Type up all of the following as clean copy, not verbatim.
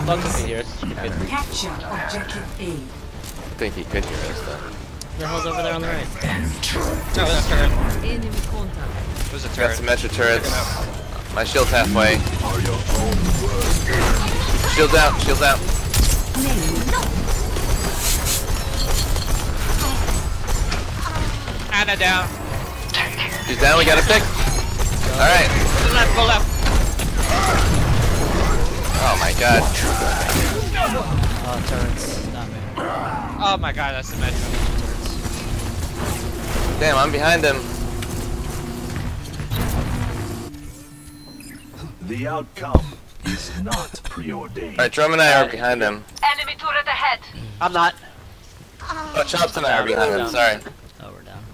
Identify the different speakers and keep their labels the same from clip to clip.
Speaker 1: Lux is here.
Speaker 2: Capture objective A.
Speaker 3: I think he could hear us though.
Speaker 1: The hell's over there on the right?
Speaker 4: Oh, that's turret.
Speaker 2: Enemy contact.
Speaker 4: There's a
Speaker 3: Got
Speaker 4: turret.
Speaker 3: some Metro turrets. My shield's halfway. Shield's out, shield's out.
Speaker 4: Anna down.
Speaker 3: He's down, we got a pick. Alright.
Speaker 4: Go left.
Speaker 3: Oh my god.
Speaker 1: Oh, turrets. Not me.
Speaker 4: Oh my god, that's the metro.
Speaker 3: Damn, I'm behind him.
Speaker 5: The outcome is not preordained.
Speaker 3: Alright, Drum and I are behind him.
Speaker 2: Enemy turret ahead.
Speaker 1: I'm not.
Speaker 3: Oh, Chops and I are behind him, sorry.
Speaker 1: Oh, we're down.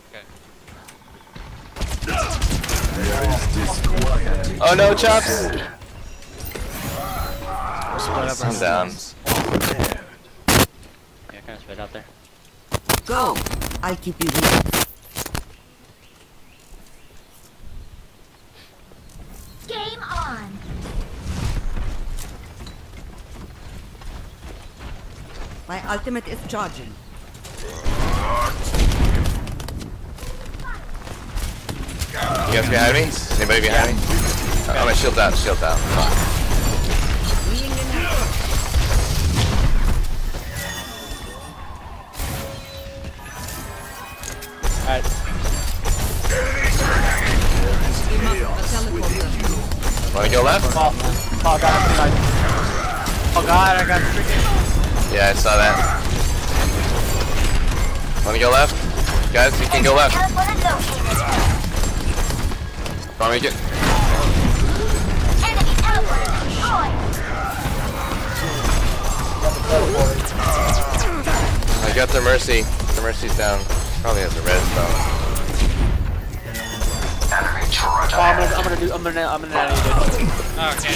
Speaker 3: Oh no, Chops!
Speaker 1: We're split up.
Speaker 3: I'm down.
Speaker 1: Yeah, kind of split out there.
Speaker 2: Go. I'll keep you here.
Speaker 6: Game on.
Speaker 2: My ultimate is charging.
Speaker 3: You guys behind me? Anybody behind me? Oh, my shield's out, shield's out.
Speaker 1: Alright.
Speaker 3: Wanna go left?
Speaker 1: Oh god, oh god, I got freaking.
Speaker 3: Yeah, I saw that. Wanna go left? Guys, we can go left. Want me to get...
Speaker 6: Enemy outward.
Speaker 3: I got the Mercy. The Mercy's down. Probably has a red though.
Speaker 1: Oh, I'm gonna nail you, dude.
Speaker 4: Oh, okay.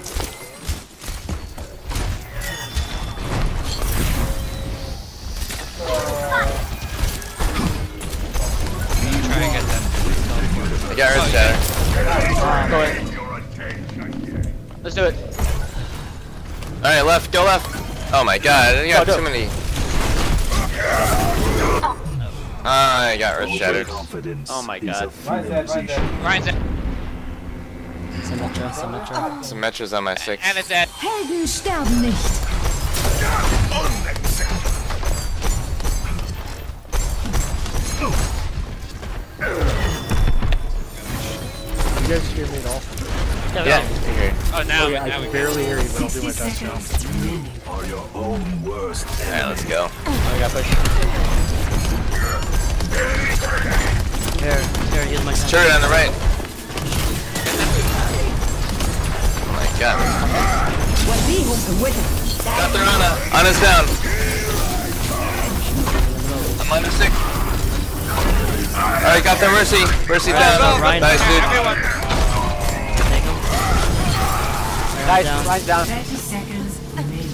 Speaker 4: Try and get that.
Speaker 3: I got Earth Shatter.
Speaker 1: Go ahead. Let's do it.
Speaker 3: Alright, left, go left. Oh my god, you got
Speaker 1: Go,
Speaker 3: too
Speaker 1: go.
Speaker 3: many. I got Earth Shattered.
Speaker 1: Oh my god.
Speaker 4: Ryan's dead.
Speaker 1: Symmetra, Symmetra.
Speaker 3: Some Metros on my 6.
Speaker 4: Anna's dead.
Speaker 2: Helden sterben nicht.
Speaker 7: You guys hear me at all?
Speaker 3: Yeah, here.
Speaker 4: Oh, now,
Speaker 7: Yeah, I
Speaker 4: now we
Speaker 7: can
Speaker 4: can.
Speaker 7: barely hear you, but I'll do my best now.
Speaker 5: Are your own worst
Speaker 3: Alright, let's go.
Speaker 1: Oh, I got pushed. Here, here's my
Speaker 3: Turret on the right. Oh my god. Got their Ana. Ana's down. I'm under 6. Alright, got the Mercy. Mercy down.
Speaker 1: Ryan.
Speaker 3: Nice, dude.
Speaker 4: Everyone.
Speaker 1: Take him.
Speaker 7: Nice,
Speaker 1: Down.
Speaker 7: Ryan's down.
Speaker 2: 30 seconds remaining.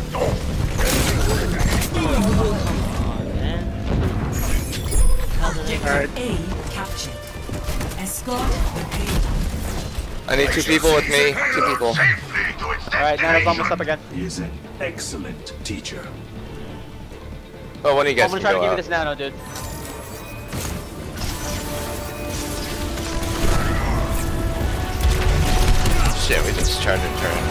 Speaker 1: Oh, man.
Speaker 2: Objective A captured. Escort the payload.
Speaker 3: I need 2 people with me. 2 people.
Speaker 7: Alright, Nano's almost up again.
Speaker 5: is an excellent teacher.
Speaker 3: Oh, one of you
Speaker 7: I'm
Speaker 3: guys
Speaker 7: gonna
Speaker 3: can
Speaker 7: try to
Speaker 3: go
Speaker 7: give you
Speaker 3: out.
Speaker 7: this Nano, dude.
Speaker 3: Shit, we just charged and turned.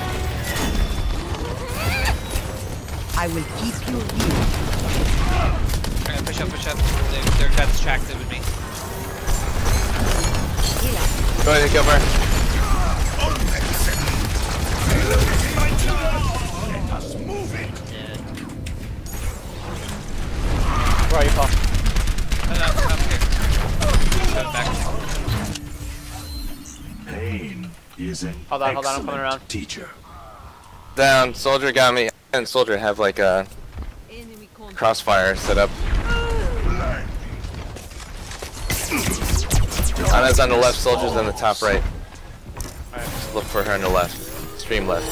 Speaker 2: I will keep you here.
Speaker 4: Alright, push up, push up. They're got distracted with me.
Speaker 3: Go ahead and kill her.
Speaker 7: Where are you, Paul?
Speaker 4: I'm here. Going back.
Speaker 5: Pain is an
Speaker 7: Hold on, I'm
Speaker 5: excellent
Speaker 7: coming around.
Speaker 5: teacher.
Speaker 3: Down. Soldier got me. And Soldier have like a
Speaker 2: Enemy contact.
Speaker 3: crossfire set up. Ana's on the left, Soldier's on the top right.
Speaker 7: Alright.
Speaker 3: Just look for her on the left. Stream left.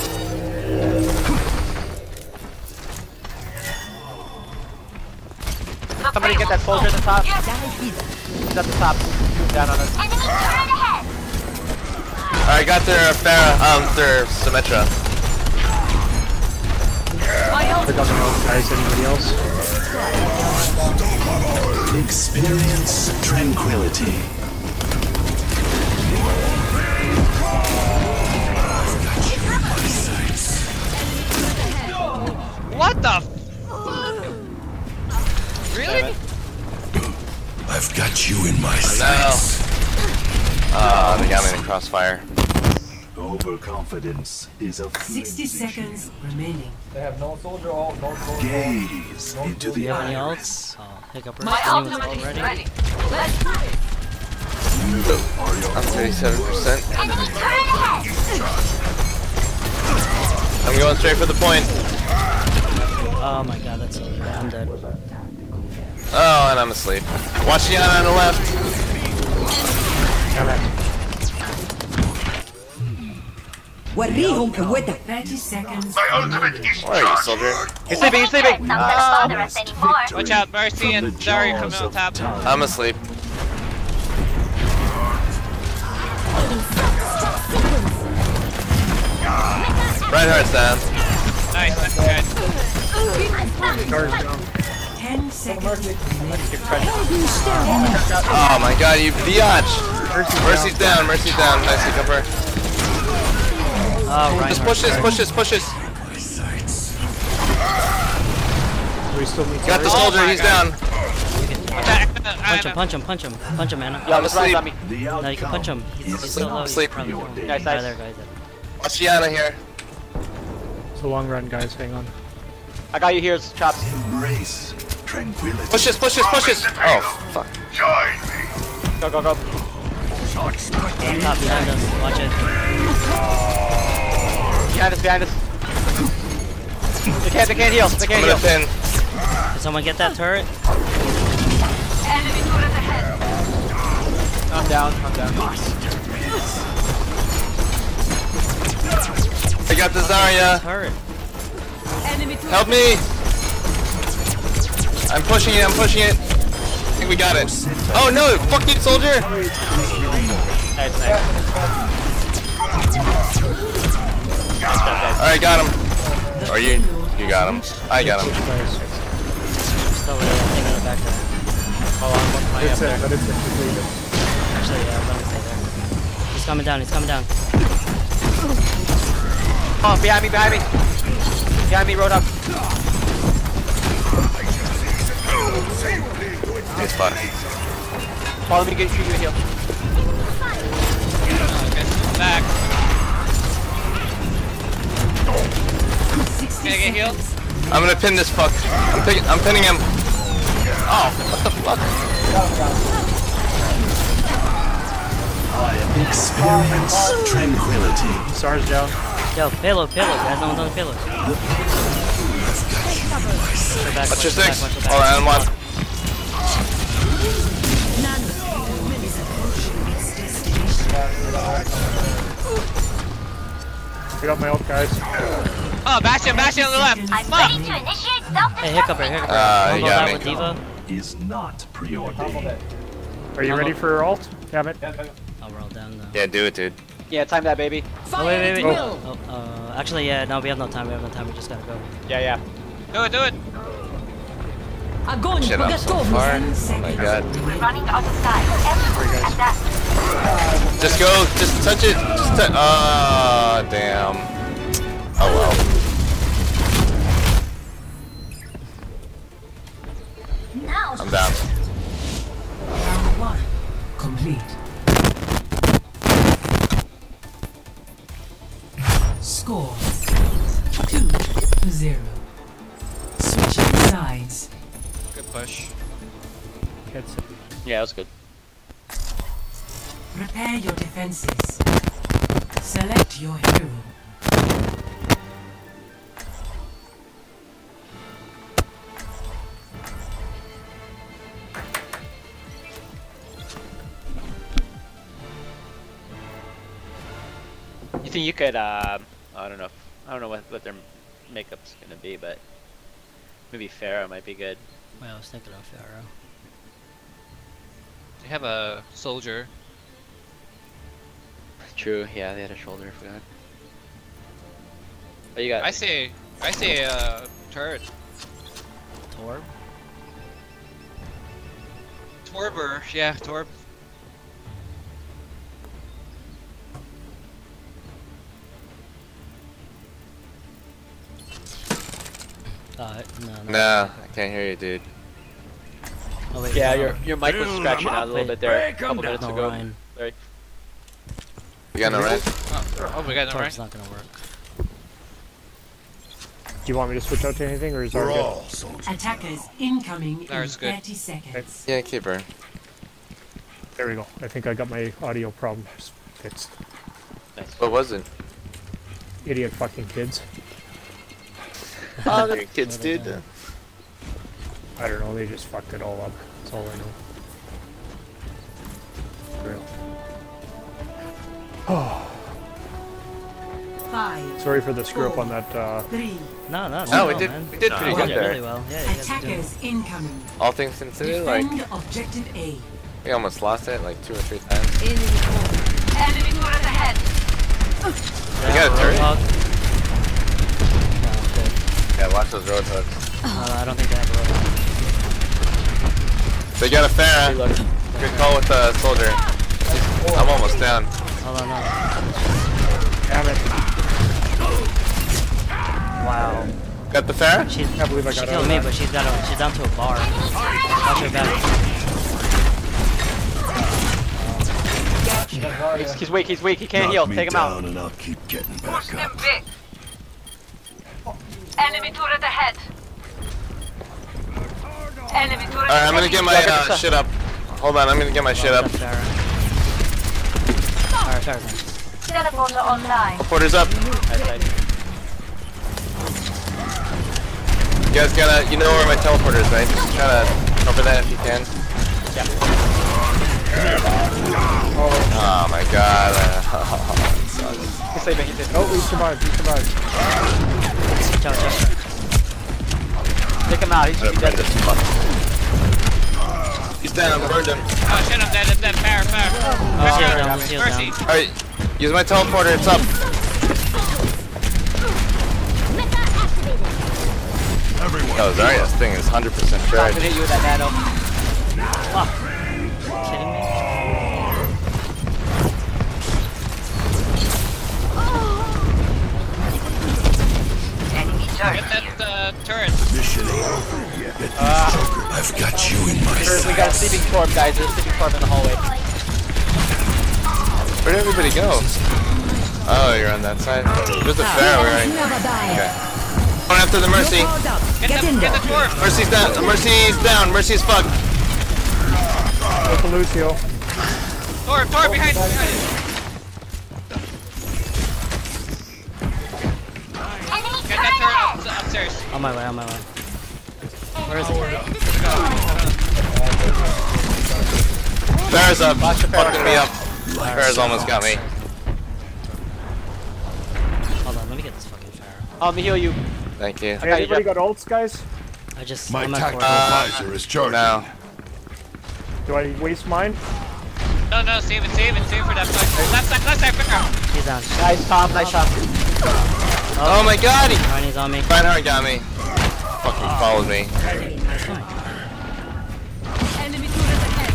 Speaker 7: Somebody get that soldier at the top. He's at the top. Move down on us.
Speaker 6: Enemy turret ahead.
Speaker 3: Alright, got their Farah, their Symmetra.
Speaker 1: Forgot the else, guys. Anybody else?
Speaker 5: Experience tranquility.
Speaker 4: What the? Really?
Speaker 5: I've got you in my
Speaker 3: No.
Speaker 5: sights.
Speaker 3: They got me in the crossfire.
Speaker 5: Overconfidence is a
Speaker 2: 60 seconds remaining.
Speaker 7: They have no soldier ult, no soldier
Speaker 5: gaze into
Speaker 8: Do
Speaker 5: the
Speaker 8: you have any
Speaker 5: eyes.
Speaker 8: ults? Oh, Hiccup.
Speaker 6: My
Speaker 8: Anyone's
Speaker 6: ultimate
Speaker 8: ult
Speaker 6: is
Speaker 8: ready?
Speaker 6: ready. Let's do it.
Speaker 3: I'm 37%.
Speaker 6: Enemy turret ahead.
Speaker 3: I'm going straight for the point.
Speaker 8: Oh my god, that's so good. I'm dead.
Speaker 3: Oh, and I'm asleep. Watch Yana on the left.
Speaker 2: وريهم قوتك. 30 seconds.
Speaker 3: Where are you, soldier?
Speaker 7: He's sleeping, he's sleeping!
Speaker 6: It's not gonna bother us anymore.
Speaker 4: Watch out, Mercy
Speaker 5: From
Speaker 4: and
Speaker 5: the
Speaker 4: Zarya coming
Speaker 5: jaws
Speaker 4: on
Speaker 5: of
Speaker 4: top.
Speaker 5: time.
Speaker 3: I'm asleep. Reinhardt's down.
Speaker 4: Nice, that's good.
Speaker 2: 10 seconds remaining.
Speaker 3: Oh my god, you biatch! Mercy's down, Mercy's down. Nice Hiccuper.
Speaker 8: Oh, right.
Speaker 3: Just push this, push this, push this.
Speaker 1: We still need to.
Speaker 3: Got the
Speaker 4: Oh
Speaker 3: soldier,
Speaker 4: my
Speaker 3: he's
Speaker 4: God.
Speaker 3: down.
Speaker 8: Punch him. Punch him, man.
Speaker 3: I'm asleep.
Speaker 1: on me.
Speaker 5: The
Speaker 8: No, you can punch him. He's still low. He's
Speaker 3: Sleep.
Speaker 8: probably low.
Speaker 1: Guys,
Speaker 8: Guy
Speaker 1: nice.
Speaker 8: there, guy there.
Speaker 3: Watch Yana here.
Speaker 1: It's a long run, guys. Hang on. I got you here, Chops.
Speaker 5: Embrace tranquility.
Speaker 3: Push this, push this, push this. Oh, fuck.
Speaker 1: Go, go, go.
Speaker 8: Top behind us. Watch it.
Speaker 1: Behind us, behind us. They can't heal. They
Speaker 3: I'm
Speaker 1: can't
Speaker 3: gonna
Speaker 1: heal.
Speaker 3: pin.
Speaker 8: Did someone get that turret?
Speaker 6: Enemy turret ahead.
Speaker 1: I'm down, I'm down.
Speaker 3: I got the Zarya.
Speaker 8: Turret.
Speaker 6: Enemy turret.
Speaker 3: Help me. I'm pushing it, I'm pushing it. I think we got it. Oh no, fuck you, soldier.
Speaker 1: Nice, nice.
Speaker 3: Alright, got him. Or you got him. I got him.
Speaker 8: Still taking it back there.
Speaker 1: Hold on, what's my up there?
Speaker 8: Actually, yeah, let me stay there. He's coming down.
Speaker 1: Oh, behind me, behind me. Behind me, Roadhog.
Speaker 3: He's fucked.
Speaker 1: Follow me to get you a heal.
Speaker 4: Back.
Speaker 2: 60
Speaker 4: Can I get healed?
Speaker 2: seconds.
Speaker 3: I'm gonna pin this fuck. I'm pinning him. Oh, what the fuck?
Speaker 5: Experience tranquility.
Speaker 1: SARS down.
Speaker 8: Yo, payload. Guys, no one's on the payload. Back,
Speaker 3: Watch your
Speaker 8: back,
Speaker 3: six.
Speaker 8: watch your back.
Speaker 3: Alright, I'm one.
Speaker 1: Get up my ult, guys.
Speaker 4: Oh, Bastion on the left.
Speaker 6: I'm
Speaker 4: Fuck.
Speaker 6: ready to initiate self-destruct.
Speaker 8: Hey, Hiccup.
Speaker 3: You
Speaker 8: Wanna go
Speaker 3: got
Speaker 8: down
Speaker 3: me.
Speaker 8: with Diva?
Speaker 5: Is not preordained.
Speaker 1: Are you ready for ult? Damn it.
Speaker 8: Oh, we're all down now.
Speaker 3: Yeah, do it, dude.
Speaker 1: Yeah, time that, baby.
Speaker 8: Oh, wait. Oh, actually, yeah, no, we have no time. We just gotta go.
Speaker 1: Yeah.
Speaker 4: Do it.
Speaker 3: Shit, I'm so far. Oh my god.
Speaker 6: We're running out of time. Everyone at that.
Speaker 3: Just go, just touch it. Ah, damn. Oh well.
Speaker 6: Now.
Speaker 3: I'm down.
Speaker 2: Round 1 complete. Score 2-0. Switching sides.
Speaker 4: Good push.
Speaker 1: Yeah, that was good.
Speaker 2: Prepare your defenses. Select your hero.
Speaker 7: You think you could, I don't know what their makeup's gonna be, but maybe Pharaoh might be good.
Speaker 8: Wait, I was thinking of Pharaoh.
Speaker 4: They have a soldier.
Speaker 7: True, yeah, they had a shoulder, I forgot. But you got
Speaker 4: I say turret.
Speaker 8: Torb?
Speaker 4: Torber, yeah, Torb.
Speaker 8: No.
Speaker 3: Nah, I can't hear you, dude.
Speaker 8: Oh, wait,
Speaker 7: Yeah,
Speaker 8: no.
Speaker 7: your mic was scratching out a little bit there a couple minutes
Speaker 8: No,
Speaker 7: ago.
Speaker 8: Ryan.
Speaker 7: Sorry.
Speaker 3: You got no rent?
Speaker 4: Oh, we got no
Speaker 8: Torb's
Speaker 4: rank.
Speaker 8: not gonna work.
Speaker 1: Do you want me to switch out to anything, or is
Speaker 5: We're
Speaker 1: that good?
Speaker 5: all soldiers.
Speaker 2: Attackers incoming in
Speaker 4: That's good.
Speaker 2: 30 seconds.
Speaker 3: Yeah, keep her.
Speaker 1: There we go. I think I got my audio problem fixed.
Speaker 7: Nice.
Speaker 3: What was it?
Speaker 1: Idiot fucking kids.
Speaker 3: Oh, they're kids, dude.
Speaker 1: I don't know, they just fucked it all up. That's all I know. Real. Oh,
Speaker 2: 5,
Speaker 1: sorry for the screw up on that,
Speaker 2: 3.
Speaker 8: No,
Speaker 3: No, we did
Speaker 8: man.
Speaker 3: pretty
Speaker 8: You
Speaker 3: good
Speaker 8: did really
Speaker 3: there.
Speaker 8: well. Yeah, you guys are doing
Speaker 2: Attackers incoming.
Speaker 3: All things considered, like,
Speaker 2: Defend objective A.
Speaker 3: we almost lost it like 2 or 3 times.
Speaker 6: Enemy turret ahead.
Speaker 3: You got a turret?
Speaker 8: Roadhog? No, good.
Speaker 3: Yeah, watch those road hooks.
Speaker 8: I don't think they have a roadhog.
Speaker 3: They got a Pharah.
Speaker 7: Reload.
Speaker 3: Good call with the soldier. I'm almost down.
Speaker 8: Hold on, no.
Speaker 1: damn it.
Speaker 8: Wow.
Speaker 3: Got the Pharah?
Speaker 8: She's,
Speaker 1: Can't believe I
Speaker 8: she
Speaker 1: got out
Speaker 8: killed
Speaker 1: of
Speaker 8: me,
Speaker 1: that.
Speaker 8: but she's down to a bar. Watch her back.
Speaker 7: He's weak, he can't heal.
Speaker 5: Knock me
Speaker 7: Take him out.
Speaker 5: down and I'll keep getting
Speaker 6: Push
Speaker 5: back
Speaker 6: them
Speaker 5: up.
Speaker 6: big. Enemy turret ahead. Enemy turret
Speaker 3: Alright, I'm gonna get my shit up. Hold on, I'm gonna get my shit up.
Speaker 8: Alright, Pharah.
Speaker 6: Teleporter online.
Speaker 3: Porter's up. You guys gotta, you know where my teleporter is, right? Just try to cover that if you can.
Speaker 7: Yeah.
Speaker 3: Oh my god.
Speaker 7: He's sleeping, he's sleeping.
Speaker 1: Oh, we survived, we survived.
Speaker 8: Ciao.
Speaker 7: Take him out, he should be dead.
Speaker 3: He's down, burned him.
Speaker 4: Oh shit, I'm dead, fire.
Speaker 8: Shield's
Speaker 4: Mercy.
Speaker 8: down.
Speaker 3: Alright, use my teleporter, it's up.
Speaker 5: Everyone.
Speaker 3: Oh, Zarya's thing is 100%
Speaker 7: I'm
Speaker 3: charged.
Speaker 7: gonna hit you with that nano.
Speaker 8: Kidding me?
Speaker 6: Enemy turret.
Speaker 4: Get that turret.
Speaker 5: Mission ain't over yet. I've got you in my
Speaker 7: We got a
Speaker 5: sights.
Speaker 7: sleeping Torb, guys. There's a sleeping Torb in the hallway.
Speaker 3: Where'd everybody go? Oh, you're on that side. There's a Pharah, right? Okay. Going after the Mercy.
Speaker 4: Get the Torb.
Speaker 3: Mercy's down. Mercy's down. Mercy's fucked.
Speaker 1: Go for Lucio.
Speaker 4: Torb behind you. Get that turret upstairs.
Speaker 8: On my way. Where is it?
Speaker 3: Pharah's up. Fucking me up. Pharah's almost got me.
Speaker 8: Hold on, let me get this fucking Pharah.
Speaker 7: Let me heal you.
Speaker 3: Thank you.
Speaker 1: Hey, anybody got ults, guys?
Speaker 5: My
Speaker 8: I'm at
Speaker 5: tactical
Speaker 8: 4.
Speaker 5: advisor is charging.
Speaker 3: No.
Speaker 1: Do I waste mine?
Speaker 4: No, save it for that side. Left side, quicker.
Speaker 8: He's down.
Speaker 7: Nice Tom, nice shot.
Speaker 3: Oh my god, he
Speaker 8: Ryan's on me.
Speaker 3: Reinhardt got me. Fucking followed me.
Speaker 6: Enemy turret ahead.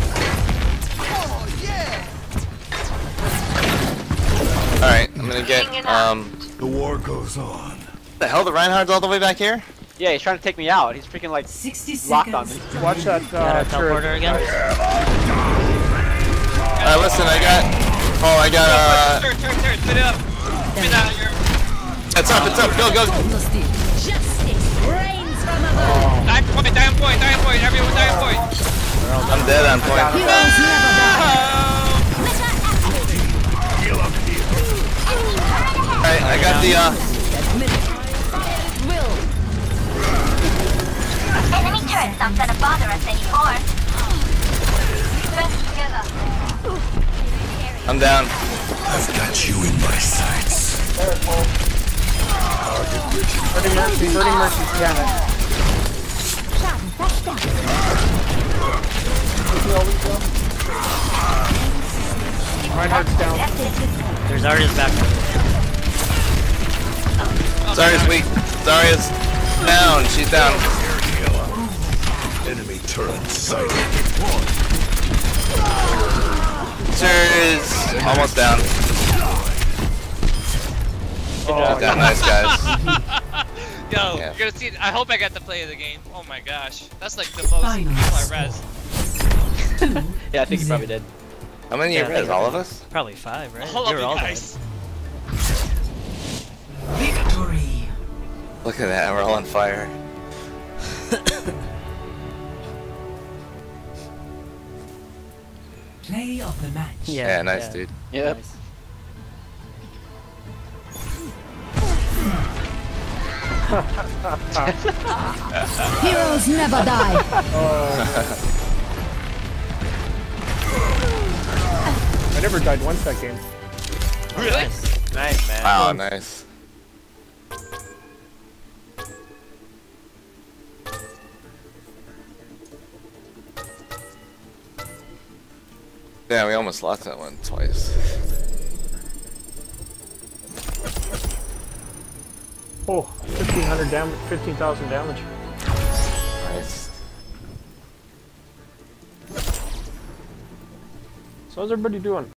Speaker 3: Alright, I'm gonna get,
Speaker 5: The war goes on.
Speaker 3: the hell, the Reinhardt's all the way back here?
Speaker 7: Yeah, he's trying to take me out. He's freaking like
Speaker 2: 60
Speaker 7: locked on
Speaker 2: seconds.
Speaker 7: me.
Speaker 1: Watch that,
Speaker 8: Got our
Speaker 1: turret.
Speaker 8: teleporter again?
Speaker 3: Listen, I got,
Speaker 4: Turret, spit it up. Spit out your...
Speaker 3: it's up, go.
Speaker 6: Justice reigns from above.
Speaker 4: Dive point, everyone dive point.
Speaker 3: I'm dead on point.
Speaker 6: Heroes never die.
Speaker 3: Alright, I got the,
Speaker 6: Enemy turret's not gonna bother us anymore. Best together.
Speaker 3: I'm down.
Speaker 5: I've got you in my sights.
Speaker 1: Burning Mercy, damn it. Reinhardt's down.
Speaker 8: There's Zarya's back.
Speaker 3: Zarya's weak. Zarya's down. She's down.
Speaker 5: Enemy turret sighted.
Speaker 3: Cheers. Almost down.
Speaker 1: Oh,
Speaker 3: Down. Nice guys.
Speaker 4: Yo,
Speaker 3: Yeah.
Speaker 4: you're gonna see. I hope I get to play the game. Oh my gosh, that's like the most
Speaker 2: Final
Speaker 4: I res.
Speaker 7: Yeah, I think you probably did.
Speaker 3: How many
Speaker 8: Yeah,
Speaker 3: you res? All of us?
Speaker 8: Probably 5, right?
Speaker 4: All of
Speaker 8: You're
Speaker 4: you
Speaker 8: all
Speaker 4: guys.
Speaker 2: Victory.
Speaker 3: Look at that. We're all on fire.
Speaker 2: Play of the match.
Speaker 8: dead.
Speaker 3: Yeah, nice, dude.
Speaker 7: Yep.
Speaker 8: Nice.
Speaker 9: Heroes never die.
Speaker 1: I never died once that game.
Speaker 4: Really?
Speaker 7: Nice, man.
Speaker 3: Wow, nice. Yeah, we almost lost that one twice.
Speaker 1: Oh, 1,500 damage, 15,000 damage.
Speaker 3: Nice.
Speaker 1: So how's everybody doing?